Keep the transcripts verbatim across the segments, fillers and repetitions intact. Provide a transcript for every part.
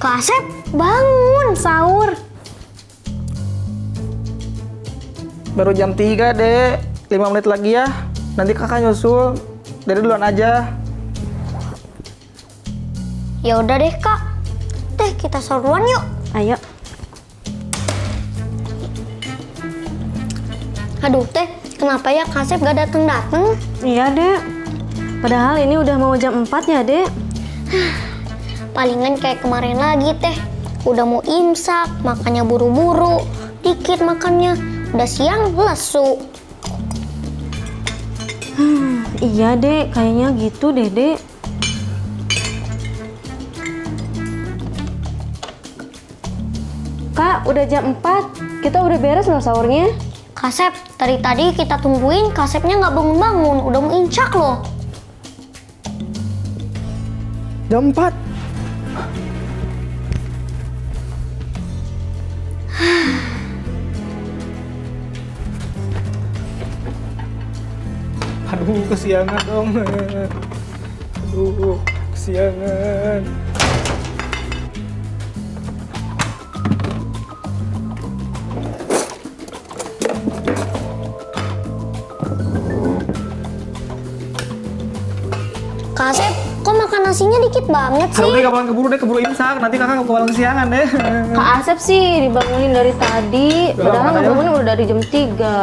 Kak Asep, bangun sahur. Baru jam tiga, Dek. lima menit lagi ya. Nanti kakak nyusul. Dede duluan aja. Ya udah deh, Kak. Teh, kita sahuruan yuk. Ayo. Aduh, Teh, kenapa ya Kak Asep gak dateng-dateng? Iya, Dek. Padahal ini udah mau jam empat ya, Dek. Palingan kayak kemarin lagi, Teh. Udah mau imsak, makannya buru-buru. Dikit makannya, udah siang lesu. Hmm, iya, Dek. Kayaknya gitu deh, Dek. Kak, udah jam empat. Kita udah beres loh sahurnya. Kak Asep, dari tadi kita tungguin, Kak Asepnya nggak bangun-bangun. Udah mau imsak loh. Jam empat. Aduh, kesiangan dong. Aduh, kesiangan. Kak Asep, kok makan nasinya dikit banget sih? Aduh, deh, kapan keburu deh, keburu imsak. Nanti kakak keburu kesiangan deh. Kak Asep sih dibangunin dari tadi. Udah, Padahal makan aja. ngebangunin udah dari jam tiga.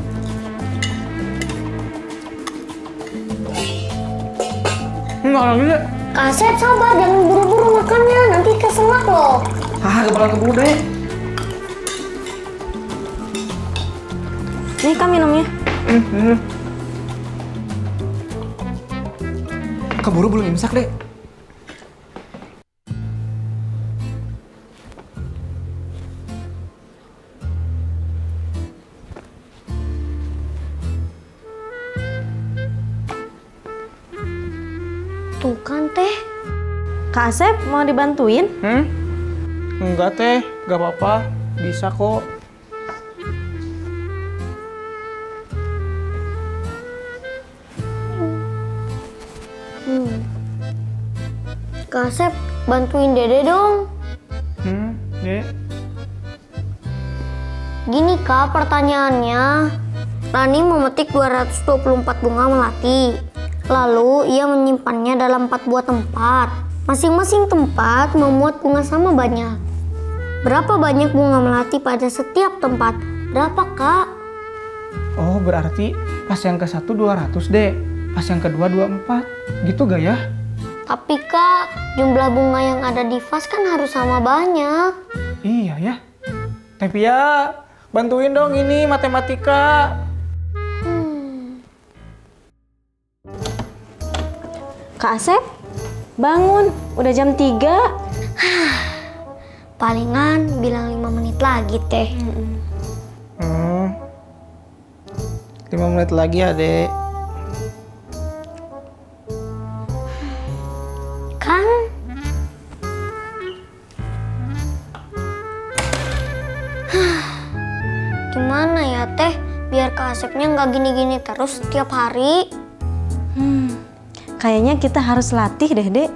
Enggak lagi deh. Kak Asep, sabar, jangan buru-buru makannya. Nanti keselak loh. Ah, kepala keburu deh. Nih, Kak, minumnya. Hmm, hmm. Keburu belum imsak deh. Tuh kan, Teh. Kak Asep mau dibantuin? Hmm? Enggak, Teh. Gak apa-apa. Bisa kok. Hmm. Kak Asep, bantuin Dede dong. Hmm, Dek. Gini Kak, pertanyaannya. Rani memetik dua ratus dua puluh empat bunga melati. Lalu ia menyimpannya dalam empat buah tempat. Masing-masing tempat memuat bunga sama banyak. Berapa banyak bunga melati pada setiap tempat? Berapa, Kak? Oh, berarti pas yang ke satu dua ratus, Dek. Pas yang kedua dua puluh empat. Gitu gak ya? Tapi Kak, jumlah bunga yang ada di vas kan harus sama banyak. Iya ya. Tapi ya, bantuin dong ini matematika. Hmm. Kak Asep, bangun. Udah jam tiga. Palingan bilang lima menit lagi, Teh. Hmm. lima menit lagi ya, Dek. Kan? Gimana ya, Teh? Biar Kak Asepnya nggak gini-gini terus setiap hari. Hmm, kayaknya kita harus latih deh, Dek.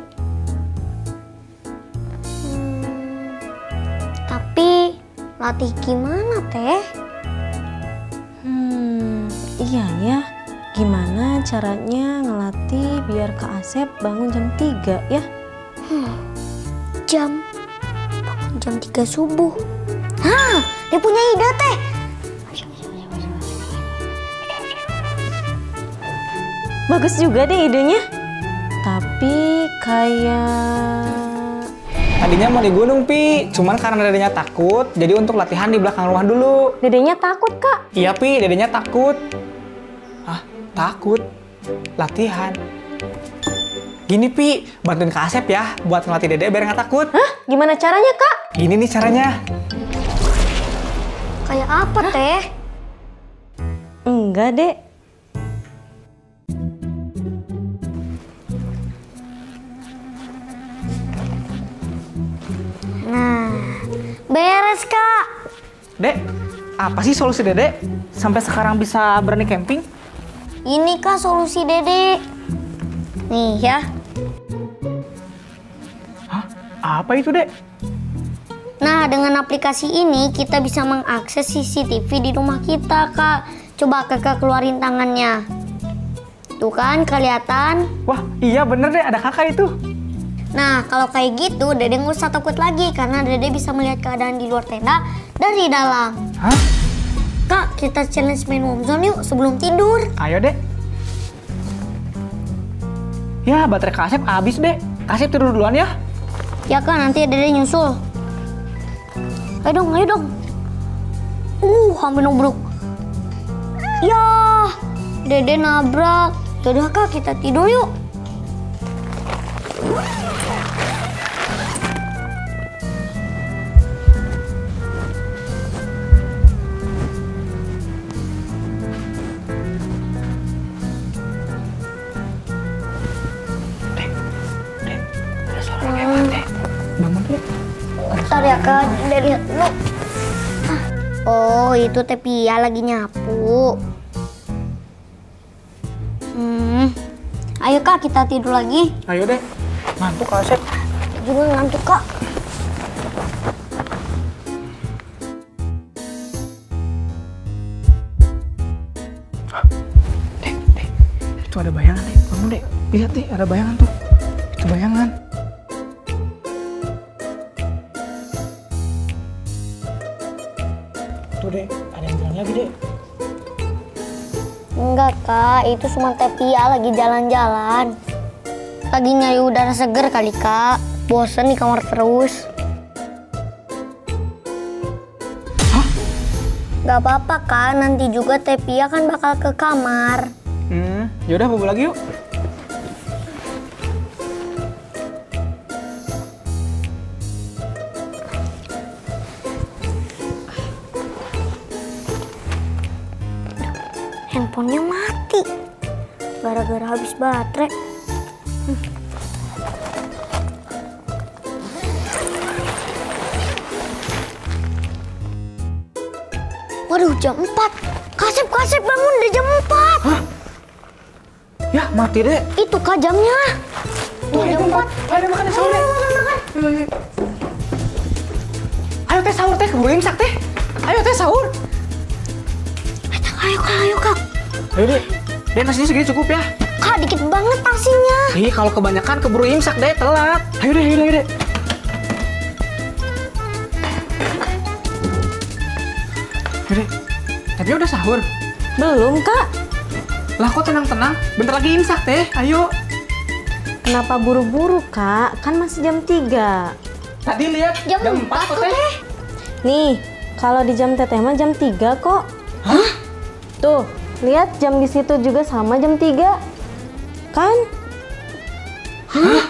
Hmm, tapi latih gimana, Teh? Hmm, iya ya. Gimana caranya ngelatih biar Kak Asep bangun jam tiga ya? Hmm, jam bangun jam tiga subuh. Hah, dia punya ide, Teh. Bagus juga deh idenya. Tapi kayak... Tadinya mau di gunung, Pi. Cuman karena dedenya takut, jadi untuk latihan di belakang rumah dulu. Dedenya takut, Kak. Iya, Pi. Dedenya takut. Ah, takut. Latihan. Gini, Pi. Bantuin Kak Asep ya, buat ngelatih Dede biar nggak takut. Hah? Gimana caranya, Kak? Gini nih caranya. Kayak apa, Teh? Enggak, Dek. Nah, beres, Kak. Dek, apa sih solusi Dede sampai sekarang bisa berani camping? Ini Kak solusi Dede. Nih ya. Hah? Apa itu, Dek? Nah, dengan aplikasi ini kita bisa mengakses C C T V di rumah kita, Kak. Coba Kakak keluarin tangannya. Tuh kan, kelihatan? Wah, iya bener deh, ada kakak itu. Nah, kalau kayak gitu, Dede nggak usah takut lagi karena Dede bisa melihat keadaan di luar tenda dari dalam. Hah? Kak, kita challenge main Warmzone yuk sebelum tidur. Ayo, Dek. Ya, baterai Kasep habis, Dek. Kasep tidur duluan ya. Ya Kak, nanti Dede nyusul. Ayo dong, ayo dong. Uh, hampir nubruk. Ya, Dede nabrak. Yaudah Kak, kita tidur yuk. Dek, Dek, ada suara hebat, Dek. Bangun, Dek. Bentar ya Kak, Dede lihat dulu. Oh, itu Teh Pia lagi nyapu. Hmm, ayo Kak, kita tidur lagi. Ayo, Dek. Ngantuk Kasep. Juga ngantuk Kak. Dek, Dek. Itu ada bayangan, Dek. Bangun, Dek. Lihat, Dek. Ada bayangan tuh. Itu bayangan. Tuh, Dek. Ada yang jalan lagi, Dek. Enggak Kak, itu cuma Teh Pia lagi jalan-jalan. Lagi nyari udara seger kali Kak. Bosen di kamar terus. Hah? Gak apa-apa Kak, nanti juga Teh Pia kan bakal ke kamar. Hmm, yaudah bobo lagi yuk. Handphonenya mati. Gara-gara habis baterai. Hmm. Waduh, jam empat. Kasep, Kasep bangun, udah jam empat. Hah? Ya, mati, Dek. Itu Kak jamnya. Tuh, Ayo, jam empat. Ayo, makan sahur, Dek. Ayo, ayo. Ayo, Teh, sahur, Teh. Keburu imsak, Teh. Ayo, Teh, sahur. Ayo Kak, ayo Kak. Ayo, Dek. Dek, nasinya segini cukup ya. Kak, dikit banget nasinya. Ih, kalau kebanyakan keburu imsak, Dek. Telat. Ayo, Dek, ayo, Dek, ayo, Dek. Ayo, Dek. Tapi udah sahur. Belum, Kak. Lah, kok tenang-tenang? Bentar lagi imsak, Teh. Ayo. Kenapa buru-buru, Kak? Kan masih jam tiga. Tadi lihat Jam empat kok, Teh. Nih, kalau di jam teteh mah jam tiga kok. Hah? Tuh, lihat jam di situ juga sama jam tiga. Kan? Hah?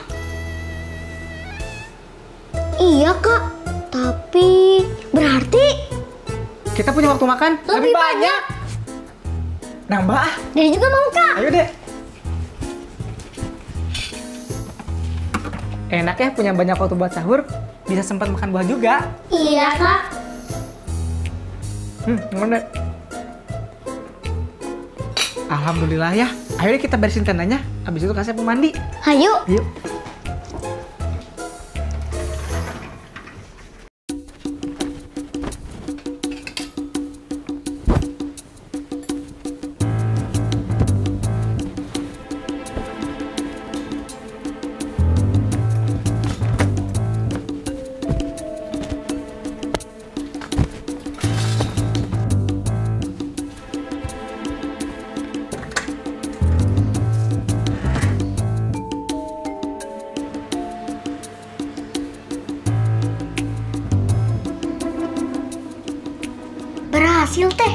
Iya Kak, tapi berarti Kita punya waktu makan Lebih banyak. Nambah ah. Dede juga mau Kak. Ayo, Dek. Enak ya punya banyak waktu buat sahur. Bisa sempat makan buah juga. Iya Kak. Hmm, gimana, Dek? Alhamdulillah ya. Ayo deh kita beresin tendanya. Habis itu kasih mandi. Ayo. Yuk. Berhasil Teh.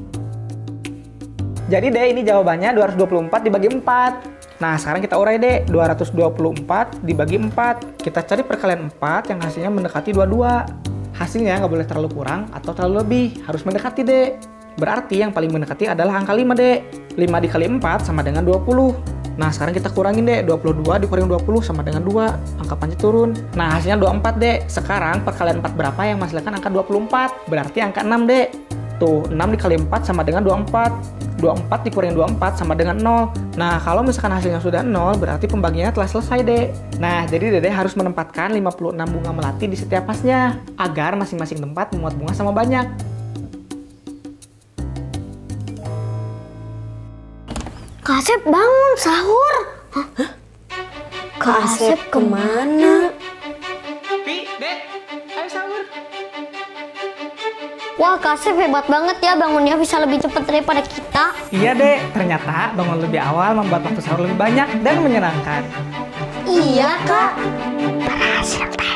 Jadi deh ini jawabannya dua ratus dua puluh empat dibagi empat. Nah sekarang kita urai deh. dua ratus dua puluh empat dibagi empat. Kita cari perkalian empat yang hasilnya mendekati dua puluh dua. Hasilnya nggak boleh terlalu kurang atau terlalu lebih. Harus mendekati deh. Berarti yang paling mendekati adalah angka lima deh. lima dikali empat sama dengan dua puluh. Nah sekarang kita kurangin deh. dua puluh dua dikurangi dua puluh sama dengan dua. Angka panjang turun. Nah hasilnya dua puluh empat deh. Sekarang perkalian empat berapa yang menghasilkan angka dua puluh empat? Berarti angka enam deh. Tuh, enam dikali empat sama dengan dua puluh empat. dua puluh empat dikurangin dua puluh empat sama dengan nol. Nah, kalau misalkan hasilnya sudah nol, berarti pembagiannya telah selesai, Dek. Nah, jadi Dede harus menempatkan lima puluh enam bunga melati di setiap pasnya, agar masing-masing tempat memuat bunga sama banyak. Kak Asep bangun, sahur. Hah? Kak Asep kemana? Pi, Dek, ayo sahur. Wah, Kak Asep hebat banget ya, bangunnya bisa lebih cepat daripada kita. Iya, Dek. Ternyata bangun lebih awal membuat waktu sahur lebih banyak dan menyenangkan. Iya, Kak. Berhasil, Teh.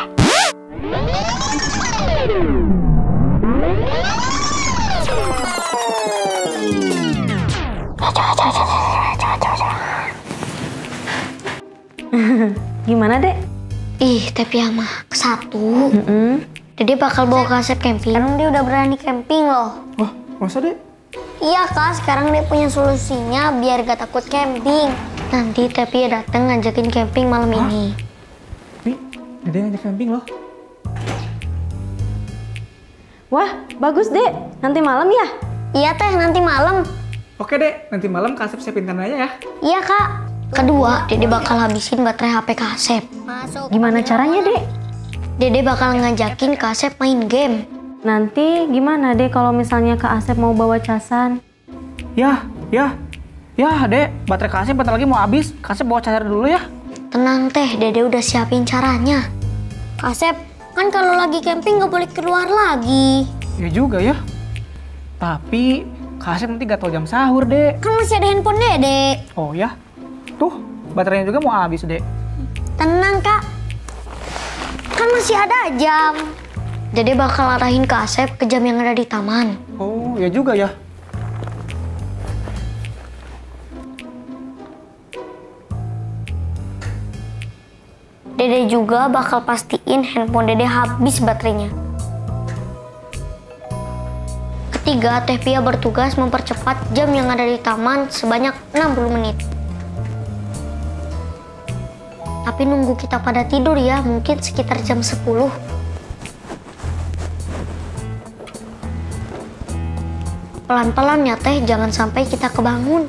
Gimana, Dek? Ih, tapi ama satu. Mm-mm. Dede bakal bawa Kak Asep camping. Sekarang dia udah berani camping loh. Wah, masa, Dek? Iya, Kak. Sekarang dia punya solusinya biar gak takut camping. Nanti tapi ya dateng ngajakin camping malam Hah? ini. Pi, Dede ngajak camping loh. Wah, bagus, Dek. Nanti malam ya? Iya, Teh. Nanti malam. Oke, Dek. Nanti malam Kak Asep siapin tendanya ya. Iya, Kak. Kedua, Dede bakal habisin baterai H P Kak Asep. Gimana caranya, Dek? Dede bakal ngajakin Kak Asep main game. Nanti gimana, Dek, kalau misalnya Kak Asep mau bawa casan? Ya, ya. Ya, Dek. Baterai Kak Asep bentar lagi mau habis. Kak Asep bawa charger dulu ya. Tenang, Teh. Dede udah siapin caranya. Kak Asep, kan kalau lagi camping gak boleh keluar lagi. Ya juga ya. Tapi Kak Asep nanti gak tahu jam sahur, Dek. Kan masih ada handphone Dede. Oh ya. Tuh, baterainya juga mau habis, Dek. Tenang, Kak. Kan masih ada jam. Dede bakal arahin Kak Asep ke jam yang ada di taman. Oh, ya juga ya. Dede juga bakal pastiin handphone Dede habis baterainya. Ketiga, Teh Pia bertugas mempercepat jam yang ada di taman sebanyak enam puluh menit. Tapi nunggu kita pada tidur ya, mungkin sekitar jam sepuluh. Pelan-pelan ya, Teh, jangan sampai kita kebangun.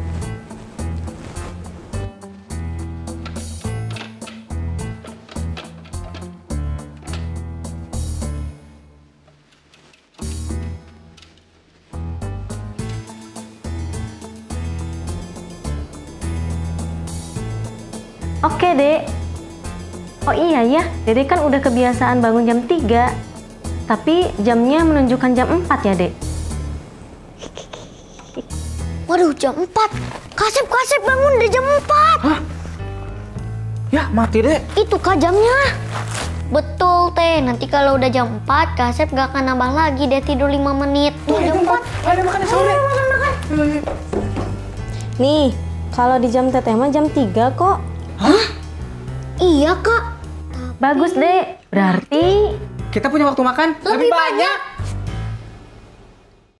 Oke, Dek. Oh iya ya, Dede kan udah kebiasaan bangun jam tiga. Tapi jamnya menunjukkan jam empat ya, Dek? Waduh, jam empat. Kak Asep, Kak Asep bangun, udah jam empat. Hah? Ya, mati, Dek. Itu Kak jamnya. Betul, Teh. Nanti kalau udah jam empat, Kak Asep gak akan nambah lagi deh tidur lima menit. Tuh, jam empat. Ayo makan ya, sahur, Dek. Makan, makan. Nih, kalau di jam teteh mah jam tiga kok. Hah? Iya, Kak. Bagus, Dek. Berarti Kita punya waktu makan Lebih banyak.